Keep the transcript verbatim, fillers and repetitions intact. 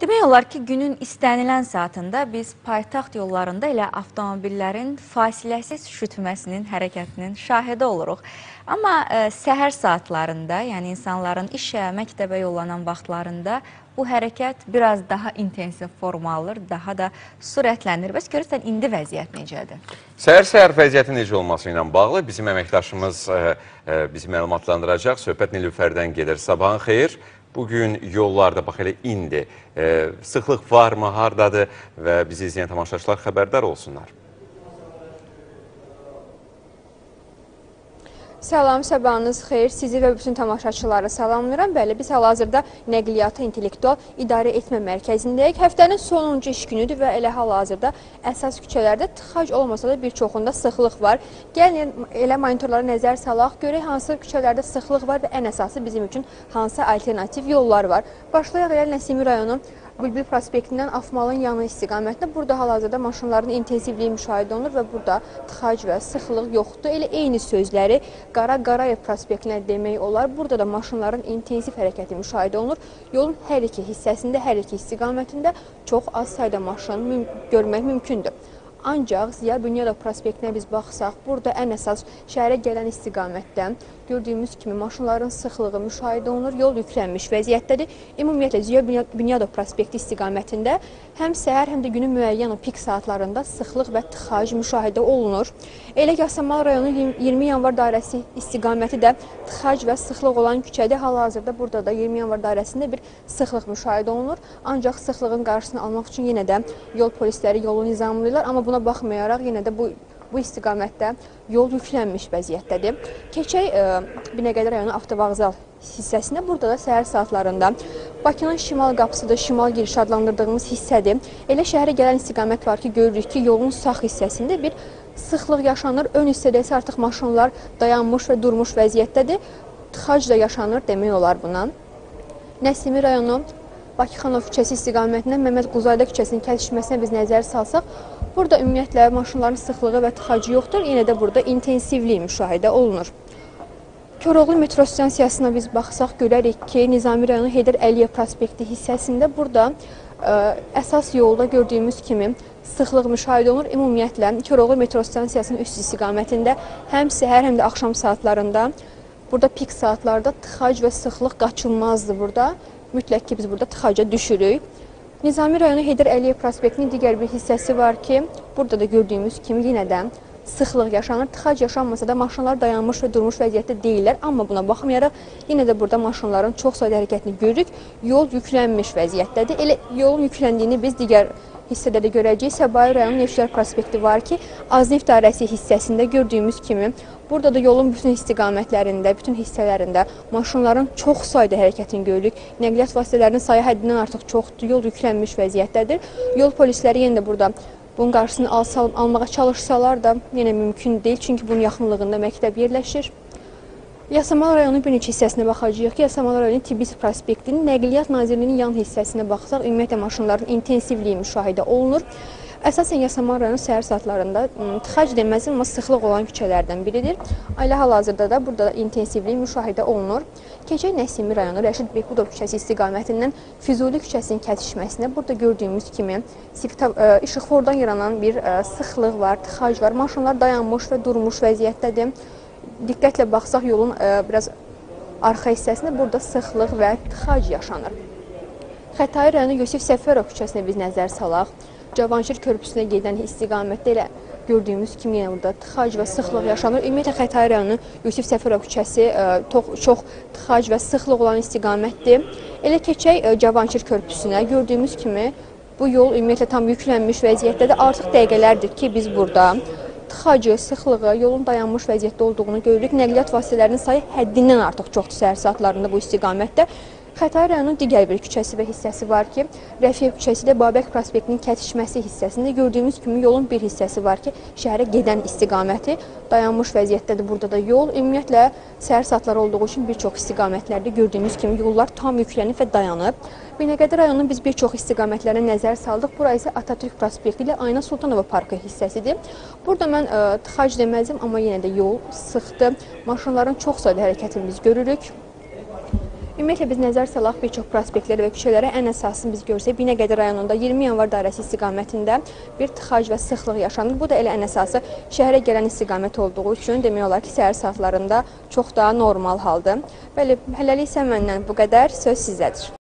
Demək olar ki, günün istənilən saatında biz paytaxt yollarında elə avtomobillərin fasiləsiz şütməsinin, hərəkətinin şahidi oluruq. Amma ə, səhər saatlarında, yəni insanların işə, məktəbə yollanan vaxtlarında bu hərəkət biraz daha intensiv forma alır, daha da sürətlənir. Bəs görürsən, indi vəziyyət necədir? Səhər-səhər vəziyyətin necə olması ilə bağlı bizim əməkdaşımız ə, ə, bizi məlumatlandıracaq. Söhbət Nilüfərdən gedir. Sabahın xeyir. Bugün yollarda, bax elə indi, e, sıxlıq varmı, hardadır və bizi izləyən tamaşaçılar xəbərdar olsunlar. Salam, sabahınız xeyir. Sizi və bütün tamaşaçıları salamlayıram. Bəli, biz hal-hazırda nəqliyyatı intellektual idarə etmə mərkəzindəyik. Həftənin sonuncu iş günüdür və elə hal-hazırda əsas küçələrdə tıxac olmasa da bir çoxunda sıxlıq var. Gəlin, elə monitorlara nəzər salaq, görək hansı küçələrdə sıxlıq var və ən əsası bizim üçün hansı alternativ yollar var. Başlayaq elə Nəsimi rayonu Bülbül prospektindən Afmalın yanı istiqamətində. Burada hal-hazırda maşınların intensivliyi müşahidə olunur və burada tıxac və sıxlıq yoxdur. Elə eyni sözləri Qara Qarayev prospektinə demək olar. Burada da maşınların intensiv hərəkəti müşahidə olunur. Yolun hər iki hissəsində, hər iki istiqamətində çox az sayda maşın müm görmək mümkündür. Ancaq Ziya Bünyadov prospektinə biz baxsaq, burada ən əsas şəhərə gələn istiqamətdən gördüyümüz kimi maşınların sıxlığı müşahidə olunur, yol yüklənmiş vəziyyətdədir. Ümumiyyətlə Ziya Bünyadov prospekti istiqamətində həm səhər, həm də günün müəyyən o pik saatlarında sıxlıq və tıxac müşahidə olunur. Elə Yasamal rayonu iyirmi yanvar dairəsi istiqaməti də tıxac və sıxlıq olan küçədə. Hal-hazırda burada da iyirmi yanvar dairəsində bir sıxlıq müşahidə olunur. Ancaq sıxlığın qarşısını almaq üçün yenə də yol polisləri yolu nizamlayırlar. Amma buna baxmayaraq yenə də bu Bu istiqamətdə yol yüklənmiş vəziyyətdədir. Keçək e, Binəqədi rayonu avtovağzal hissəsinə. Burada da səhər saatlarında Bakının şimal qapısıdır, şimal girişi adlandırdığımız hissədir. Elə şəhərə gələn istiqamət var ki, görürük ki, yolun sağ hissəsində bir sıxlıq yaşanır. Ön hissədə isə artıq maşınlar dayanmış və durmuş vəziyyətdədir. Tıxac da yaşanır demək olar buna. Nəsimi rayonu Bakıxanov küçəsi istiqamətindən Məhəmməd Quzayda küçəsinin kəsişməsinə biz nəzər salsaq, burada ümumiyyətlə maşınların sıxlığı və tıxacı yoxdur. Yenə də burada intensivlik müşahidə olunur. Koroğlu metro stansiyasına biz baxsaq, görərik ki, Nizami rayonu Heydər Əliyev prospekti hissəsində burada ə, əsas yolda gördüyümüz kimi sıxlıq müşahidə olunur. Ümumiyyətlə, Koroğlu metro stansiyasının üst istiqamətində həm səhər, həm də axşam saatlarında, burada pik saatlarda tıxac və sıxlıq qaçılmazdır burada. Mütləq ki, biz burada tıxaca düşürük. Nizami rayonu Heydər Əliyev prospektinin digər bir hissəsi var ki, burada da gördüyümüz kimi yenə də sıxlıq yaşanır. Tıxac yaşanmasa da maşınlar dayanmış və durmuş vəziyyətdə deyirlər. Amma buna baxmayaraq, yenə də burada maşınların çox sayda hərəkətini görürük. Yol yüklənmiş vəziyyətdədir. Elə yolun yükləndiyini biz digər hissədə də görəcəyik. Səbail rayonu Neftçilər prospekti var ki, Azneft dairəsi hissəsində gördüyümüz kimi burada da yolun bütün istiqamətlərində, bütün hissələrində maşınların çox sayda hərəkətini görürük. Nəqliyyat vasitələrinin sayı həddindən artıq çoxdur, yol yüklənmiş vəziyyətdədir. Yol polisləri yenə də burada bunun qarşısını alsa, almağa çalışsalar da yenə mümkün deyil, çünki bunun yaxınlığında məktəb yerləşir. Yasamal rayonu bir neçə hissəsinə baxacağıq ki, Yasamal rayonu Tbilisi prospektinin Nəqliyyat Nazirliyinin yan hissəsinə baxsaq, ümumiyyətlə maşınların intensivliyi müşahidə olunur. Əsasən Yasamal rayonu səhər saatlarında tıxac deməzim, amma sıxlıq olan küçələrdən biridir. Ailə hal-hazırda da burada intensivlik müşahidə olunur. Keçək Nəsimi rayonu Rəşid Bekudov küçəsi istiqamətindən Füzuli küçəsinin kəsişməsinə. Burada gördüyümüz kimi işıqfordan yaranan bir sıxlıq var, tıxac var. Maşınlar dayanmış və durmuş vəziyyətdədir. Diqqətlə baxsaq yolun biraz arxa hissəsində burada sıxlıq və tıxac yaşanır. Xətai rayonu Yusif Səfərov küçəsinə biz nəzər salaq. Cavanşir körpüsünə gedən istiqamətdə elə gördüyümüz kimi yenə burada tıxac və sıxlıq yaşanır. Ümumiyyətlə Xətai rayonu Yusif Səfərov küçəsi çox tıxac və sıxlıq olan istiqamətdir. Elə keçək Cavanşir körpüsünə. Gördüyümüz kimi bu yol ümumiyyətlə tam yüklənmiş vəziyyətdədir. Artıq dəqiqələrdir ki, biz burada tıxacı, sıxlığı, yolun dayanmış vəziyyətdə olduğunu görürük. Nəqliyyat vasitələrinin sayı həddindən artıq çoxdur səhər saatlarında bu istiqamətdə. Xətai rayonunun digər bir küçəsi və hissəsi var ki, Rəfiyev küçəsi də Babək prospektinin kəsişməsi hissəsində gördüyümüz kimi yolun bir hissəsi var ki, şəhərə gedən istiqaməti dayanmış vəziyyətdədir burada da yol. Ümumiyyətlə, səhər saatları olduğu üçün bir çox istiqamətlərdə gördüyümüz kimi yollar tam yüklənib və dayanıb. Binəqədi rayonunun biz bir çox istiqamətlərə nəzər saldıq. Bura isə Atatürk prospekti ilə Ayna Sultanova parkı hissəsidir. Burada mən ə, tıxac deməzdim, amma yenə də yol sıxdır. Maşınların çox sayda hərəkətini biz görürük. Ümumiyyətlə biz nəzər salaq bir çox prospektlərə və küçələrə, ən əsasını biz görsək, Binəqədi rayonunda iyirmi yanvar dairəsi istiqamətində bir tıxac və sıxlıq yaşanır. Bu da elə ən əsası şəhərə gələn istiqamət olduğu üçün demək olar ki, səhər saatlarında çox daha normal haldır. Bəli, hələlik isə məndən bu qədər, söz sizdədir.